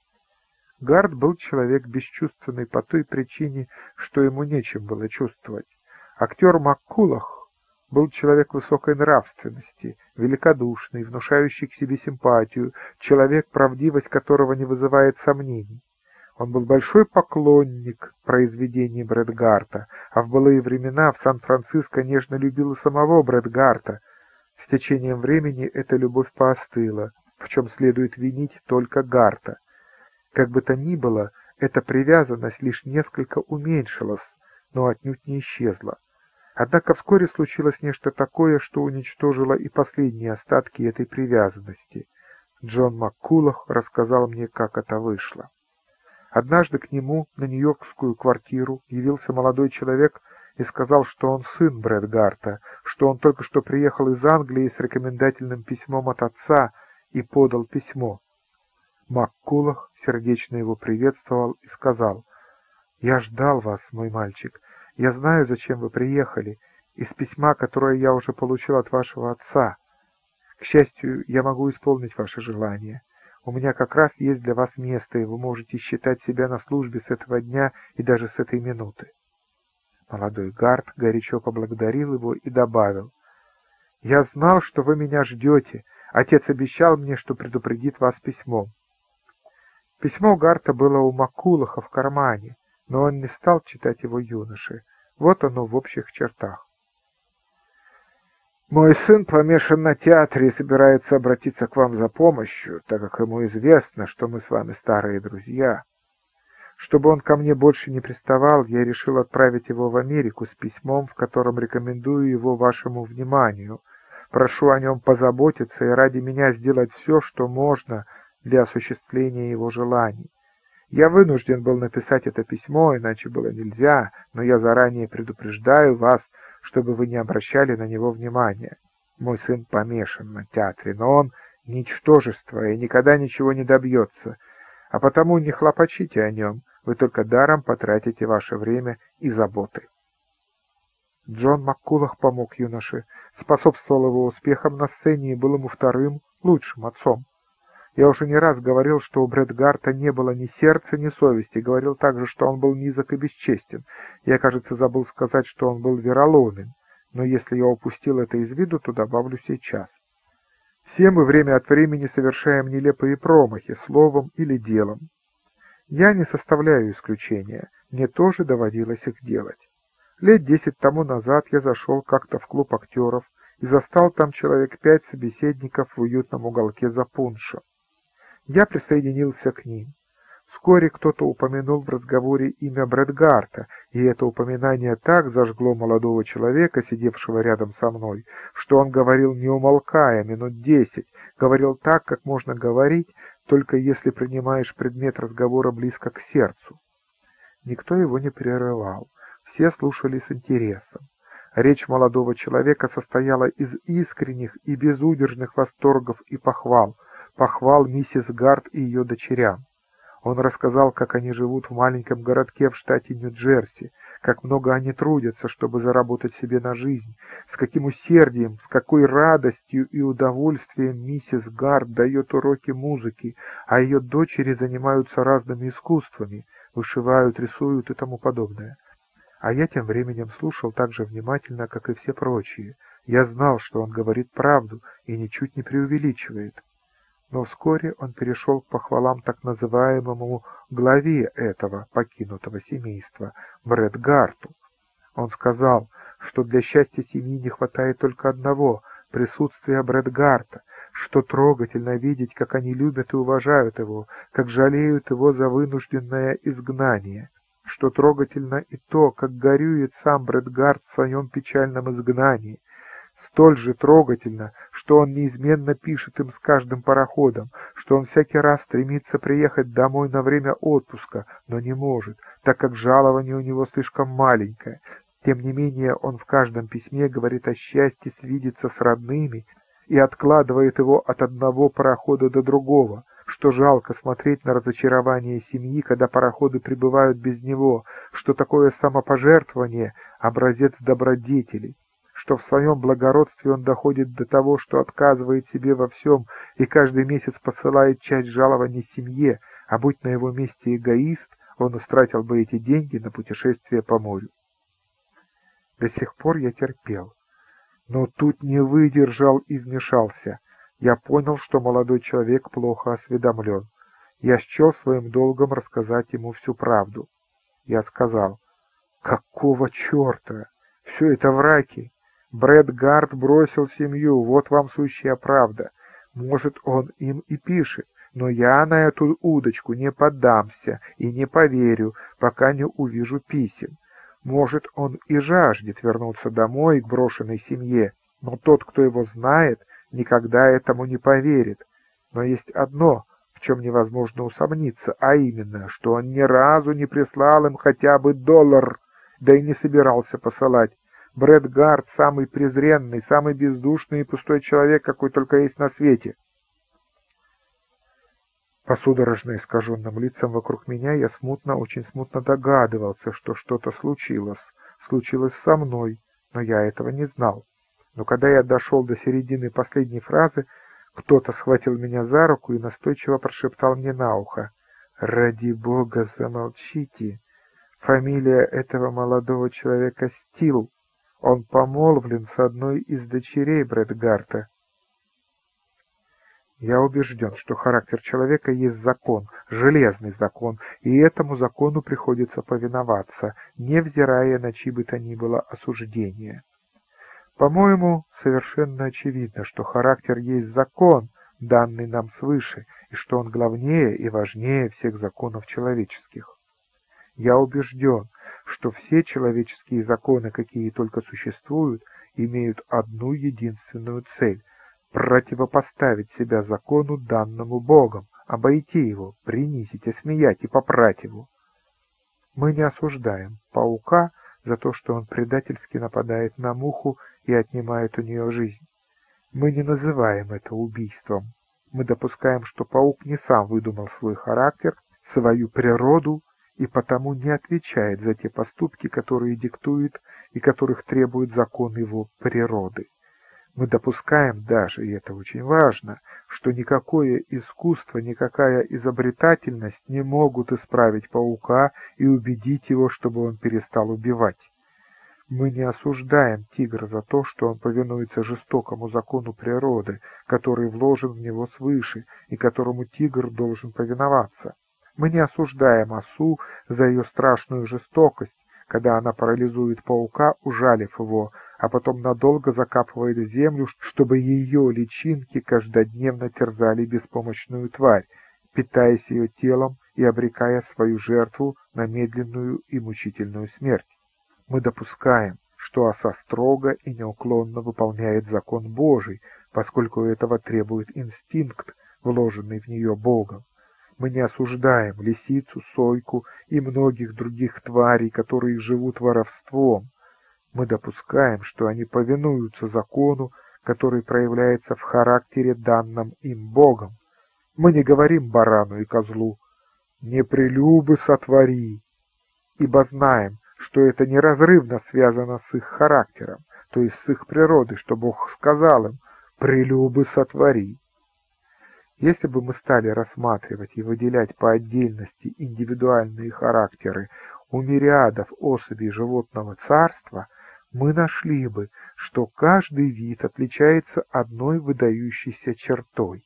Гарт был человек бесчувственный по той причине, что ему нечем было чувствовать. Актер МакКулах был человек высокой нравственности, великодушный, внушающий к себе симпатию, человек, правдивость которого не вызывает сомнений. Он был большой поклонник произведений Брэд Гарта, а в былые времена в Сан-Франциско нежно любил и самого Брэд Гарта. С течением времени эта любовь поостыла, в чем следует винить только Гарта. Как бы то ни было, эта привязанность лишь несколько уменьшилась но отнюдь не исчезла. Однако вскоре случилось нечто такое, что уничтожило и последние остатки этой привязанности. Джон МакКулах рассказал мне, как это вышло. Однажды к нему на нью-йоркскую квартиру явился молодой человек и сказал, что он сын Брэд Гарта, что он только что приехал из Англии с рекомендательным письмом от отца и подал письмо. МакКулах сердечно его приветствовал и сказал: «Я ждал вас, мой мальчик. Я знаю, зачем вы приехали, из письма, которое я уже получил от вашего отца. К счастью, я могу исполнить ваше желание. У меня как раз есть для вас место, и вы можете считать себя на службе с этого дня и даже с этой минуты». Молодой Гарт горячо поблагодарил его и добавил: «Я знал, что вы меня ждете. Отец обещал мне, что предупредит вас письмом». Письмо Гарта было у МакКулаха в кармане, но он не стал читать его юноше. Вот оно в общих чертах. «Мой сын помешан на театре и собирается обратиться к вам за помощью, так как ему известно, что мы с вами старые друзья. Чтобы он ко мне больше не приставал, я решил отправить его в Америку с письмом, в котором рекомендую его вашему вниманию. Прошу о нем позаботиться и ради меня сделать все, что можно для осуществления его желаний. Я вынужден был написать это письмо, иначе было нельзя, но я заранее предупреждаю вас, чтобы вы не обращали на него внимания. Мой сын помешан на театре, но он ничтожество и никогда ничего не добьется, а потому не хлопочите о нем, вы только даром потратите ваше время и заботы». Джон МакКулах помог юноше, способствовал его успехам на сцене и был ему вторым, лучшим отцом. Я уже не раз говорил, что у Брэд Гарта не было ни сердца, ни совести, говорил также, что он был низок и бесчестен. Я, кажется, забыл сказать, что он был вероломен, но если я упустил это из виду, то добавлю сейчас. Все мы время от времени совершаем нелепые промахи словом или делом. Я не составляю исключения, мне тоже доводилось их делать. Лет 10 тому назад я зашел как-то в клуб актеров и застал там человек 5 собеседников в уютном уголке за пуншем. Я присоединился к ним. Вскоре кто-то упомянул в разговоре имя Брэд Гарта, и это упоминание так зажгло молодого человека, сидевшего рядом со мной, что он говорил не умолкая минут 10, говорил так, как можно говорить, только если принимаешь предмет разговора близко к сердцу. Никто его не прерывал, все слушали с интересом. Речь молодого человека состояла из искренних и безудержных восторгов и похвал миссис Гарт и ее дочерям. Он рассказал, как они живут в маленьком городке в штате Нью-Джерси, как много они трудятся, чтобы заработать себе на жизнь, с каким усердием, с какой радостью и удовольствием миссис Гарт дает уроки музыки, а ее дочери занимаются разными искусствами, вышивают, рисуют и тому подобное. А я тем временем слушал так же внимательно, как и все прочие. Я знал, что он говорит правду и ничуть не преувеличивает. Но вскоре он перешел к похвалам так называемому главе этого покинутого семейства, Брэд Гарту. Он сказал, что для счастья семьи не хватает только одного — присутствия Брэд Гарта, что трогательно видеть, как они любят и уважают его, как жалеют его за вынужденное изгнание, что трогательно и то, как горюет сам Брэд Гарт в своем печальном изгнании. Столь же трогательно, что он неизменно пишет им с каждым пароходом, что он всякий раз стремится приехать домой на время отпуска, но не может, так как жалование у него слишком маленькое. Тем не менее, он в каждом письме говорит о счастье свидеться с родными и откладывает его от одного парохода до другого, что жалко смотреть на разочарование семьи, когда пароходы прибывают без него, что такое самопожертвование – образец добродетели, что в своем благородстве он доходит до того, что отказывает себе во всем и каждый месяц посылает часть жалований семье, а будь на его месте эгоист, он истратил бы эти деньги на путешествие по морю. До сих пор я терпел, но тут не выдержал и вмешался. Я понял, что молодой человек плохо осведомлен. Я счел своим долгом рассказать ему всю правду. Я сказал: «Какого черта? Все это враки. Брэд Гарт бросил семью, вот вам сущая правда. Может, он им и пишет, но я на эту удочку не поддамся и не поверю, пока не увижу писем. Может, он и жаждет вернуться домой к брошенной семье, но тот, кто его знает, никогда этому не поверит. Но есть одно, в чем невозможно усомниться, а именно, что он ни разу не прислал им хотя бы $1, да и не собирался посылать. Брэд Гарт — самый презренный, самый бездушный и пустой человек, какой только есть на свете. По судорожно искаженным лицам вокруг меня я смутно, очень смутно догадывался, что что-то случилось. Случилось со мной, но я этого не знал. Но когда я дошел до середины последней фразы, кто-то схватил меня за руку и настойчиво прошептал мне на ухо: «Ради Бога, замолчите! Фамилия этого молодого человека Стил. Он помолвлен с одной из дочерей Брэд Гарта». Я убежден, что характер человека есть закон, железный закон, и этому закону приходится повиноваться, невзирая на чьи бы то ни было осуждения. По-моему, совершенно очевидно, что характер есть закон, данный нам свыше, и что он главнее и важнее всех законов человеческих. Я убежден, что все человеческие законы, какие только существуют, имеют одну единственную цель — противопоставить себя закону, данному Богом, обойти его, принизить, осмеять и попрать его. Мы не осуждаем паука за то, что он предательски нападает на муху и отнимает у нее жизнь. Мы не называем это убийством. Мы допускаем, что паук не сам выдумал свой характер, свою природу и потому не отвечает за те поступки, которые диктует и которых требует закон его природы. Мы допускаем даже, и это очень важно, что никакое искусство, никакая изобретательность не могут исправить паука и убедить его, чтобы он перестал убивать. Мы не осуждаем тигра за то, что он повинуется жестокому закону природы, который вложен в него свыше и которому тигр должен повиноваться. Мы не осуждаем осу за ее страшную жестокость, когда она парализует паука, ужалив его, а потом надолго закапывает в землю, чтобы ее личинки каждодневно терзали беспомощную тварь, питаясь ее телом и обрекая свою жертву на медленную и мучительную смерть. Мы допускаем, что оса строго и неуклонно выполняет закон Божий, поскольку этого требует инстинкт, вложенный в нее Богом. Мы не осуждаем лисицу, сойку и многих других тварей, которые живут воровством. Мы допускаем, что они повинуются закону, который проявляется в характере, данном им Богом. Мы не говорим барану и козлу «не прелюбы сотвори», ибо знаем, что это неразрывно связано с их характером, то есть с их природой, что Бог сказал им «прелюбы сотвори». Если бы мы стали рассматривать и выделять по отдельности индивидуальные характеры у мириадов особей животного царства, мы нашли бы, что каждый вид отличается одной выдающейся чертой.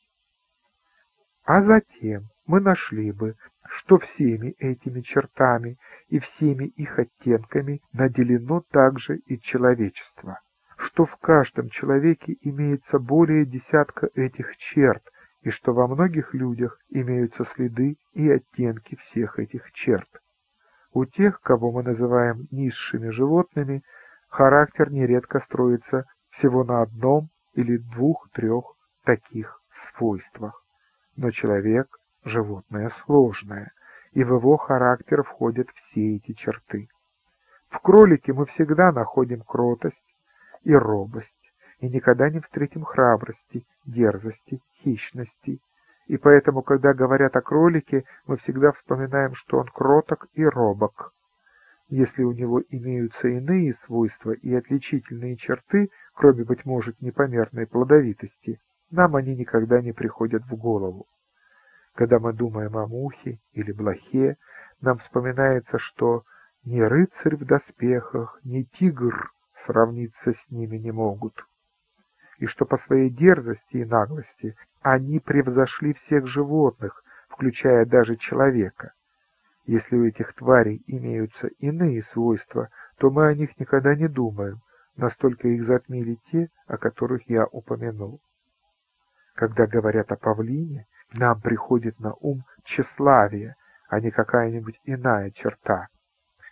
А затем мы нашли бы, что всеми этими чертами и всеми их оттенками наделено также и человечество, что в каждом человеке имеется более десятка этих черт, и что во многих людях имеются следы и оттенки всех этих черт. У тех, кого мы называем низшими животными, характер нередко строится всего на одном или двух-трех таких свойствах. Но человек – животное сложное, и в его характер входят все эти черты. В кролике мы всегда находим кротость и робость, и никогда не встретим храбрости, дерзости, хищности. И поэтому, когда говорят о кролике, мы всегда вспоминаем, что он кроток и робок. Если у него имеются иные свойства и отличительные черты, кроме, быть может, непомерной плодовитости, нам они никогда не приходят в голову. Когда мы думаем о мухе или блохе, нам вспоминается, что ни рыцарь в доспехах, ни тигр сравниться с ними не могут, и что по своей дерзости и наглости они превзошли всех животных, включая даже человека. Если у этих тварей имеются иные свойства, то мы о них никогда не думаем, настолько их затмили те, о которых я упомянул. Когда говорят о павлине, нам приходит на ум тщеславие, а не какая-нибудь иная черта.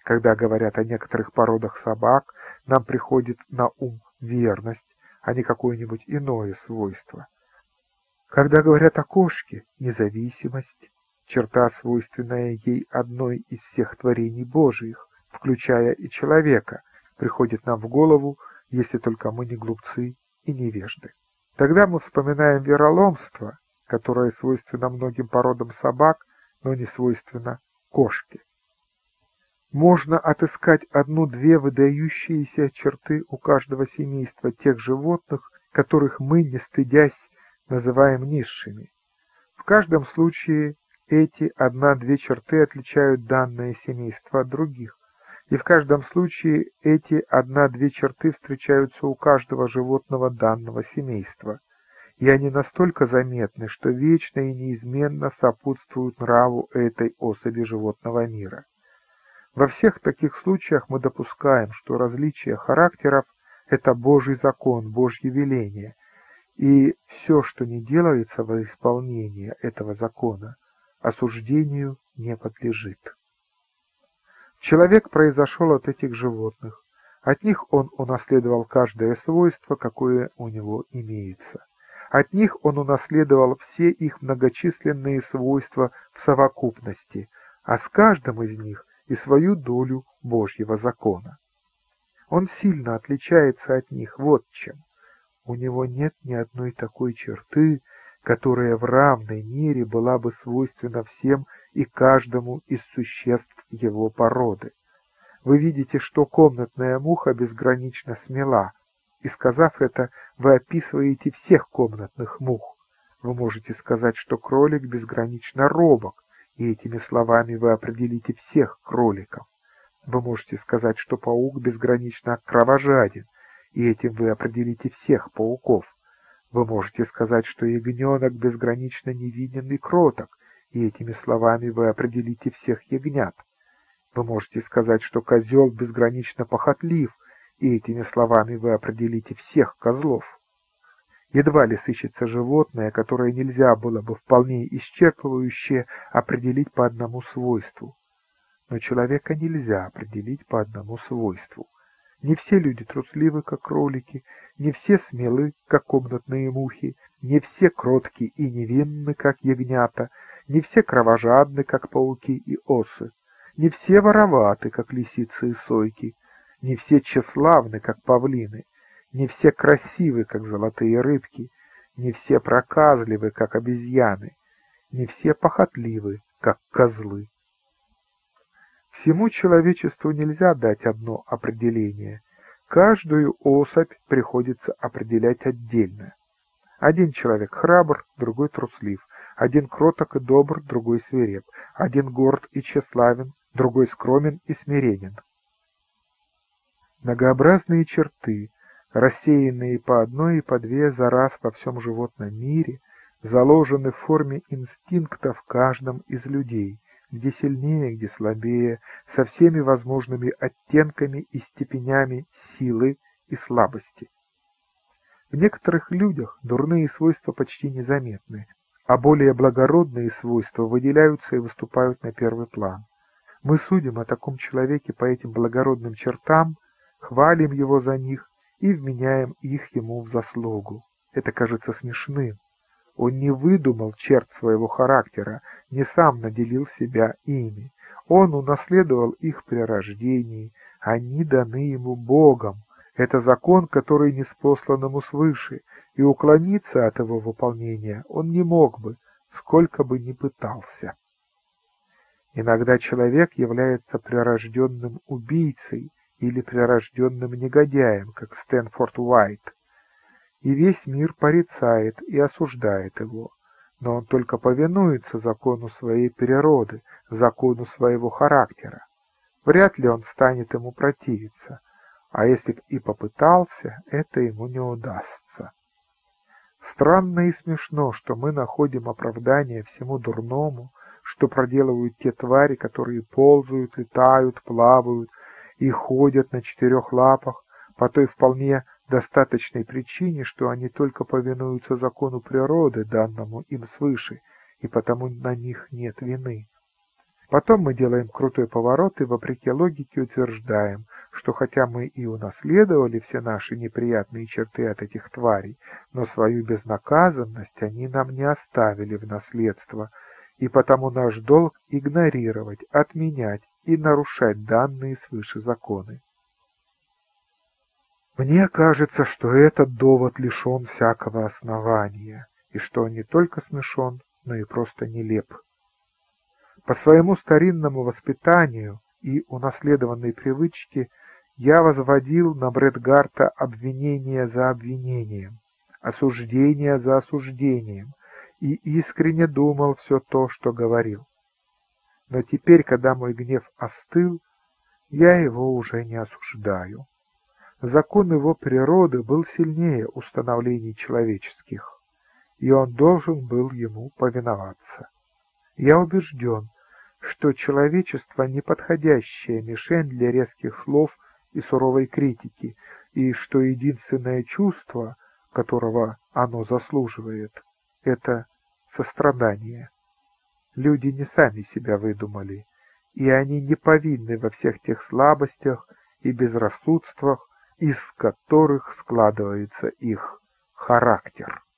Когда говорят о некоторых породах собак, нам приходит на ум верность, а не какое-нибудь иное свойство. Когда говорят о кошке, независимость, черта, свойственная ей одной из всех творений Божиих, включая и человека, приходит нам в голову, если только мы не глупцы и невежды. Тогда мы вспоминаем вероломство, которое свойственно многим породам собак, но не свойственно кошке. Можно отыскать одну-две выдающиеся черты у каждого семейства тех животных, которых мы, не стыдясь, называем низшими. В каждом случае эти одна-две черты отличают данное семейство от других, и в каждом случае эти одна-две черты встречаются у каждого животного данного семейства, и они настолько заметны, что вечно и неизменно сопутствуют нраву этой особи животного мира. Во всех таких случаях мы допускаем, что различие характеров – это Божий закон, Божье веление, и все, что не делается во исполнение этого закона, осуждению не подлежит. Человек произошел от этих животных, от них он унаследовал каждое свойство, какое у него имеется. От них он унаследовал все их многочисленные свойства в совокупности, а с каждым из них и свою долю Божьего закона. Он сильно отличается от них вот чем. У него нет ни одной такой черты, которая в равной мере была бы свойственна всем и каждому из существ его породы. Вы видите, что комнатная муха безгранично смела, и, сказав это, вы описываете всех комнатных мух. Вы можете сказать, что кролик безгранично робок, и этими словами вы определите всех кроликов. Вы можете сказать, что паук безгранично кровожаден, и этим вы определите всех пауков. Вы можете сказать, что ягненок безгранично невинен и кроток, и этими словами вы определите всех ягнят. Вы можете сказать, что козел безгранично похотлив, и этими словами вы определите всех козлов. Едва ли сыщется животное, которое нельзя было бы вполне исчерпывающе определить по одному свойству. Но человека нельзя определить по одному свойству. Не все люди трусливы, как кролики, не все смелы, как комнатные мухи, не все кротки и невинны, как ягнята, не все кровожадны, как пауки и осы, не все вороваты, как лисицы и сойки, не все тщеславны, как павлины, не все красивы, как золотые рыбки, не все проказливы, как обезьяны, не все похотливы, как козлы. Всему человечеству нельзя дать одно определение. Каждую особь приходится определять отдельно. Один человек храбр, другой труслив. Один кроток и добр, другой свиреп. Один горд и тщеславен, другой скромен и смиренен. Многообразные черты, рассеянные по одной и по две за раз во всем животном мире, заложены в форме инстинкта в каждом из людей, где сильнее, где слабее, со всеми возможными оттенками и степенями силы и слабости. В некоторых людях дурные свойства почти незаметны, а более благородные свойства выделяются и выступают на первый план. Мы судим о таком человеке по этим благородным чертам, хвалим его за них и вменяем их ему в заслугу. Это кажется смешным. Он не выдумал черт своего характера, не сам наделил себя ими. Он унаследовал их при рождении, они даны ему Богом. Это закон, который ниспослан ему свыше, и уклониться от его выполнения он не мог бы, сколько бы ни пытался. Иногда человек является прирожденным убийцей или прирожденным негодяем, как Стэнфорд Уайт, и весь мир порицает и осуждает его, но он только повинуется закону своей природы, закону своего характера. Вряд ли он станет ему противиться, а если б и попытался, это ему не удастся. Странно и смешно, что мы находим оправдание всему дурному, что проделывают те твари, которые ползают, летают, плавают и ходят на четырех лапах, по той вполне достаточной причине, что они только повинуются закону природы, данному им свыше, и потому на них нет вины. Потом мы делаем крутой поворот и, вопреки логике, утверждаем, что хотя мы и унаследовали все наши неприятные черты от этих тварей, но свою безнаказанность они нам не оставили в наследство, и потому наш долг игнорировать, отменять и нарушать данные свыше законы. Мне кажется, что этот довод лишен всякого основания, и что он не только смешон, но и просто нелеп. По своему старинному воспитанию и унаследованной привычке я возводил на Бретгарта обвинение за обвинением, осуждение за осуждением, и искренне думал все то, что говорил. Но теперь, когда мой гнев остыл, я его уже не осуждаю. Закон его природы был сильнее установлений человеческих, и он должен был ему повиноваться. Я убежден, что человечество — неподходящая мишень для резких слов и суровой критики, и что единственное чувство, которого оно заслуживает, — это сострадание. Люди не сами себя выдумали, и они не повинны во всех тех слабостях и безрассудствах, из которых складывается их характер.